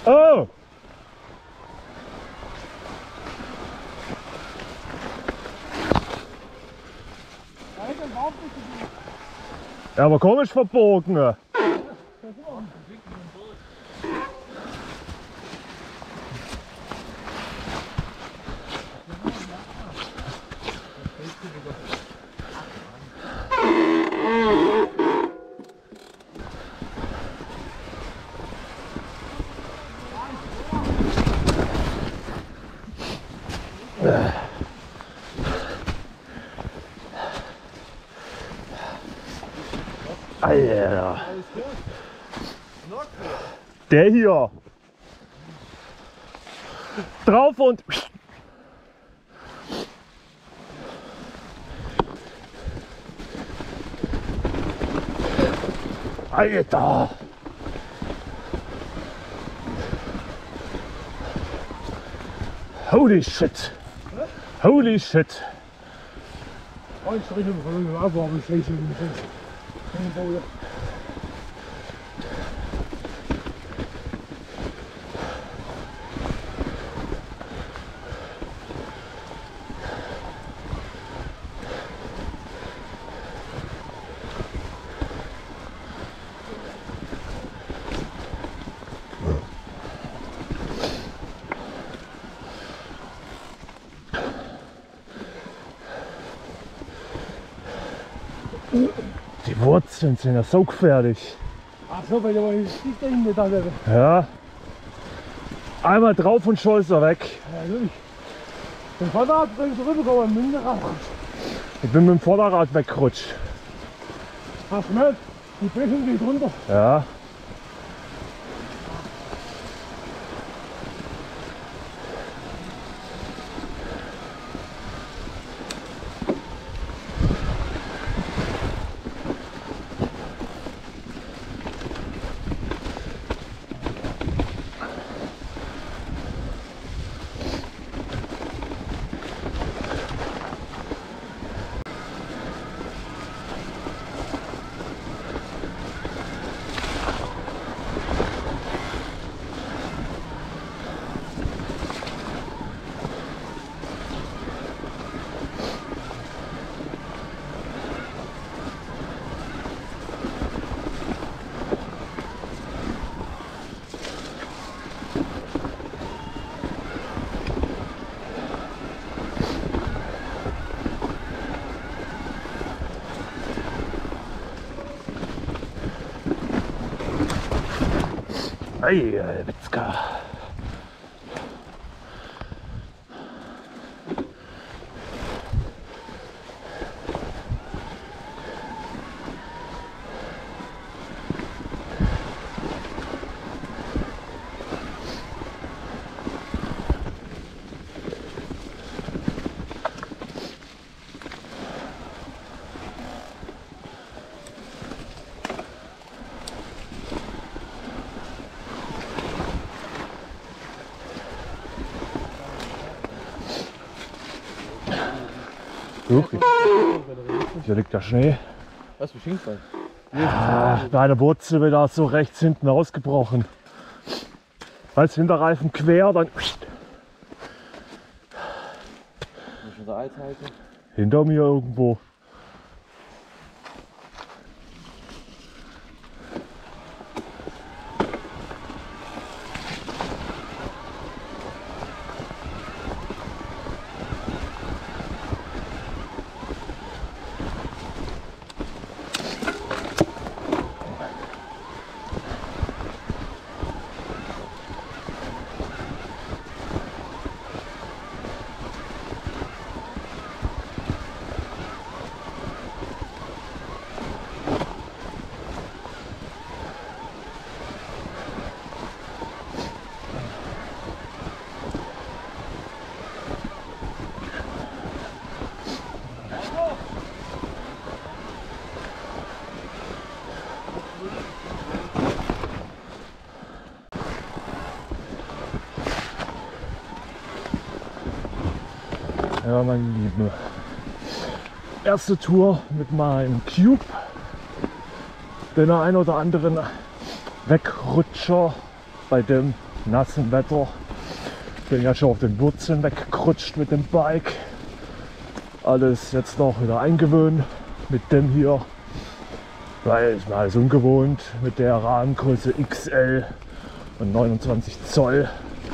Oh! Ja, aber komisch verbogen. Alter. Der hier. Drauf und... Alter. Holy shit. Holy shit. Die Wurzeln sind ja so gefährlich. Ach so, weil ich nicht dahin da wäre. Ja. Einmal drauf und schon ist er weg. Ja, natürlich. Den Vorderrad bringst du rübergekommen, mit dem Rad. Ich bin mit dem Vorderrad weggerutscht. Hast du gehört? Die Brechung geht runter. Ja. Hey, Witzka. Hier liegt der Schnee. Was für Schinkfall? Bei der Wurzel wieder so rechts hinten ausgebrochen. Als Hinterreifen quer, dann hinter mir irgendwo. Ja, meine Lieben, erste Tour mit meinem Cube, den ein oder anderen Wegrutscher, bei dem nassen Wetter. Bin ja schon auf den Wurzeln weggerutscht mit dem Bike. Alles jetzt noch wieder eingewöhnen mit dem hier. Weil es mir alles ungewohnt mit der Rahmengröße XL und 29 Zoll.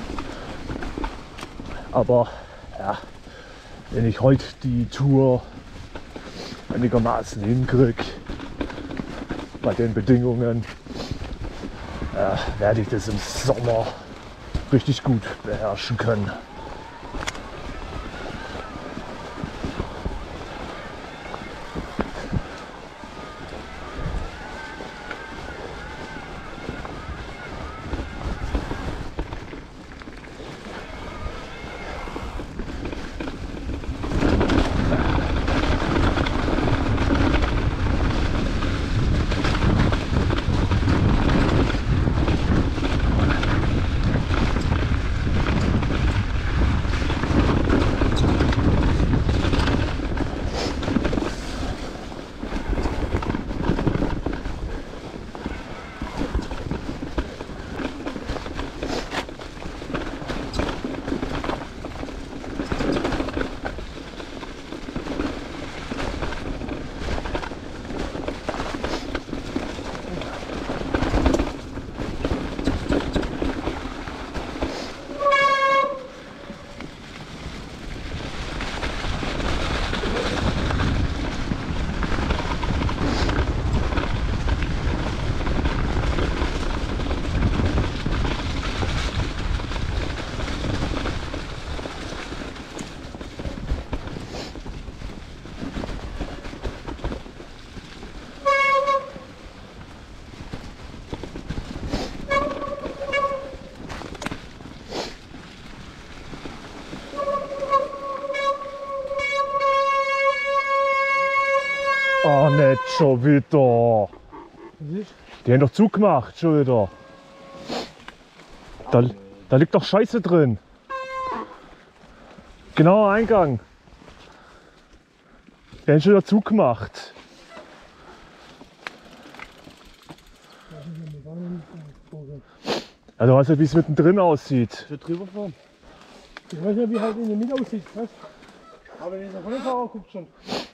Aber ja, wenn ich heute die Tour einigermaßen hinkriege, bei den Bedingungen, werde ich das im Sommer richtig gut beherrschen können. Oh, nicht schon wieder. Die haben doch zugemacht, schon wieder. Da liegt doch Scheiße drin. Genauer Eingang. Die haben schon wieder zugemacht. Ja, du weißt ja, wie es mittendrin aussieht. Ich drüber fahren. Ich weiß nicht, wie halt in der Mitte aussieht. Weißt? Aber dieser Vollfahrer guckt schon.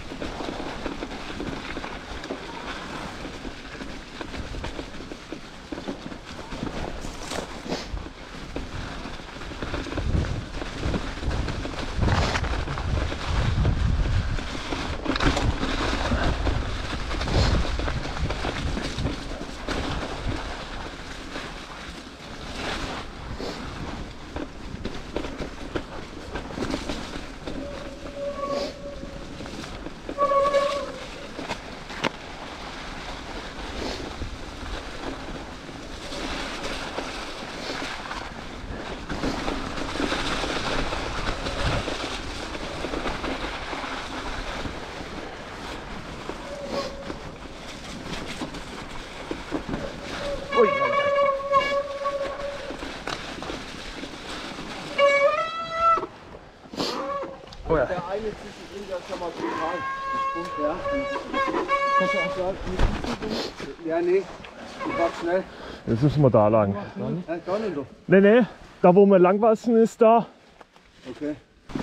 Oh ja. Der eine zwischendrin, der ist ja mal total gesprungen, ja. Kannst du auch sagen, mit ja, nee, ich war schnell. Jetzt müssen wir da lang. Gar nicht doch. Nee, da wo wir langwassen ist da. Okay.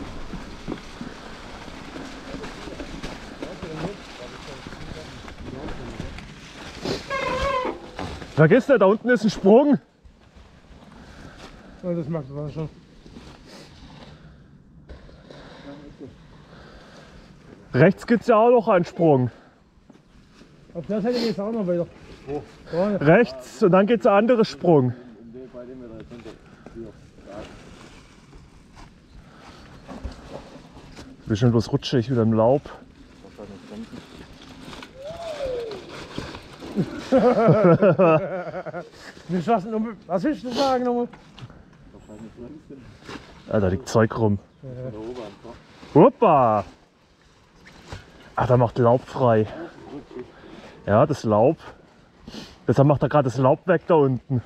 Vergiss nicht, da unten ist ein Sprung. Ja, das magst du dann schon. Rechts gibt es ja auch noch einen Sprung. Auf der Seite geht es auch noch weiter. Wo? Vorne. Rechts und dann geht es ein anderer Sprung. Bei dem wir da jetzt hinter. Hier. Bisschen bloß rutschig wieder im Laub. Was willst du sagen nochmal? Ah, da liegt Zeug rum. Hoppa! Ach, da macht Laub frei. Ja, das Laub. Deshalb macht er gerade das Laub weg da unten.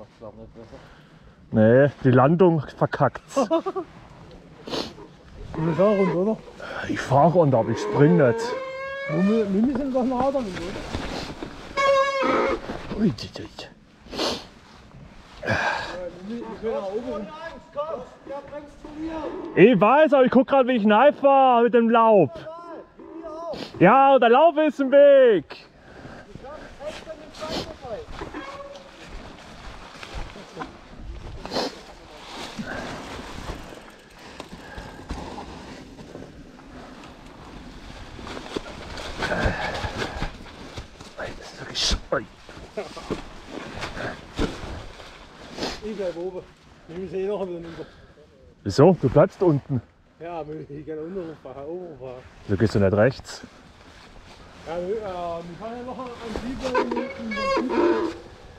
Nee, die Landung verkackt. Du willst auch runter, oder? Ich fahre runter, aber ich spring nicht. Wir müssen doch noch Auto mit, oder? Ui, Wir Ich weiß, aber ich guck gerade, wie ich fahre mit dem Laub. Ja, und der Laub ist im Weg. Ich bleib oben. Wir müssen eh nachher wieder runter. Wieso? Du bleibst unten. Ja, ich kann unten fahren, oben fahren. Du gehst du nicht rechts. Ja, wir fahren ja noch an die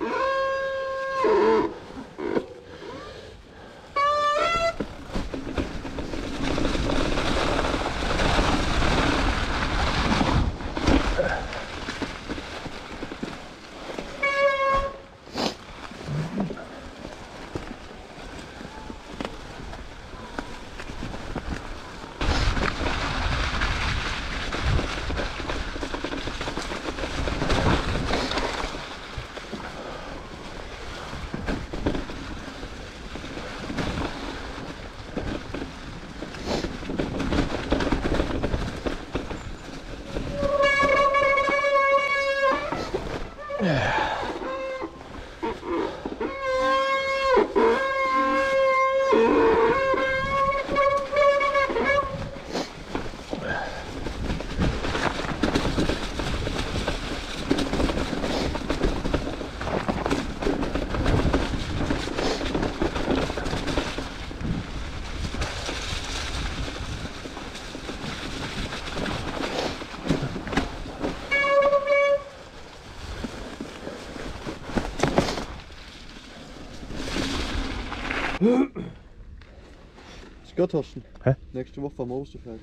Ist gut, Thorsten. Hä? Nächste Woche fahren wir Osterfeld.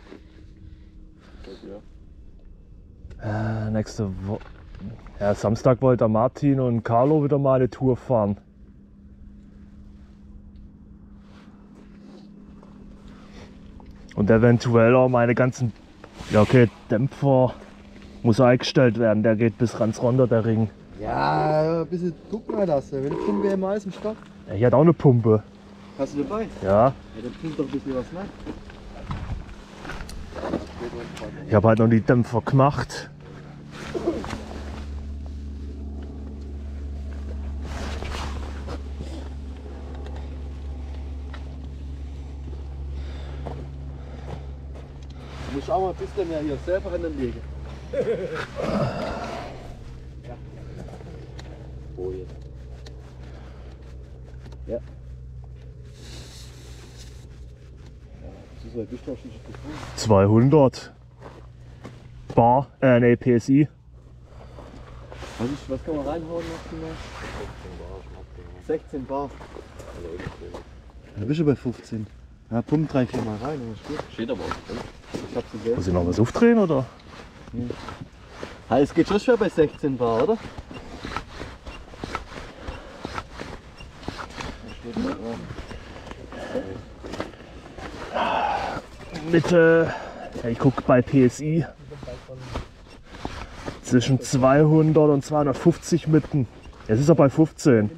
Nächste Woche. Ja, Samstag wollte Martin und Carlo wieder mal eine Tour fahren. Und eventuell auch meine ganzen. Ja, okay, Dämpfer muss eingestellt werden. Der geht bis ganz runter, der Ring. Ja, ein bisschen gucken wir das. Wenn du Pumpe im Eis im Start. Ja, hier hat auch eine Pumpe. Hast du dabei? Ja. Ja, dann pumpt doch ein bisschen was nach. Ich habe halt noch die Dämpfer gemacht. Du musst auch mal ein bisschen mehr hier selber hinlegen. Ja. Oh jetzt. Ja. So, bist du auch schon gefunden? 200 Bar, nee, PSI. Was kann man reinhauen maximal? 16 Bar. Da bist du bei 15. Ja, pump 3-4 Mal rein, dann ist gut. Steht aber auch drin. Ich hab sie gesehen. Muss ich noch was aufdrehen oder? Ja, es geht schon schwer bei 16 Bar, oder? Mitte, ja, ich gucke bei PSI zwischen 200 und 250 mitten. Jetzt ist er bei 15. Aber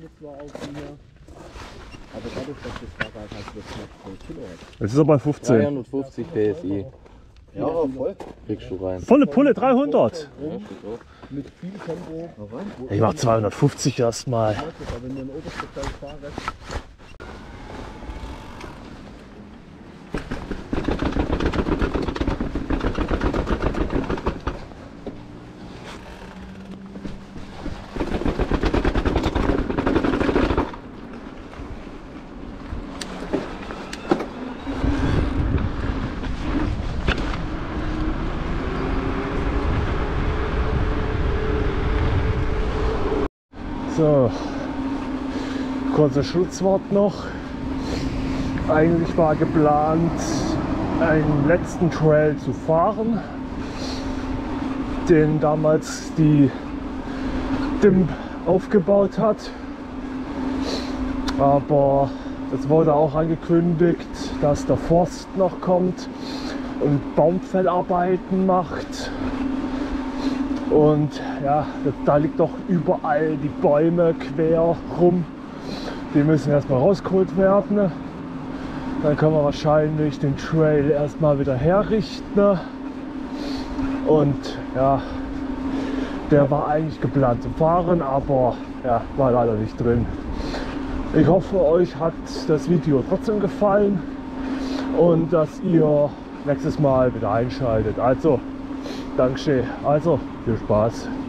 dadurch, dass das Fahrrad halt das macht Kilo hat. Jetzt ist er bei 15. 350 PSI. Ja, voll. Kriegst du rein. Volle Pulle 300. Mit viel Tempo. Ich mach 250 erstmal. Aber wenn du in oberster Teil fahrst. So, kurzer Schlusswort noch. Eigentlich war geplant, einen letzten Trail zu fahren, den damals die DIMP aufgebaut hat. Aber es wurde auch angekündigt, dass der Forst noch kommt und Baumfellarbeiten macht. Und ja, da liegt doch überall die Bäume quer rum. Die müssen erstmal rausgeholt werden. Dann können wir wahrscheinlich den Trail erstmal wieder herrichten. Und ja, der war eigentlich geplant zu fahren, aber ja, war leider nicht drin. Ich hoffe, euch hat das Video trotzdem gefallen und dass ihr nächstes Mal wieder einschaltet. Also, Dankeschön. Also, viel Spaß.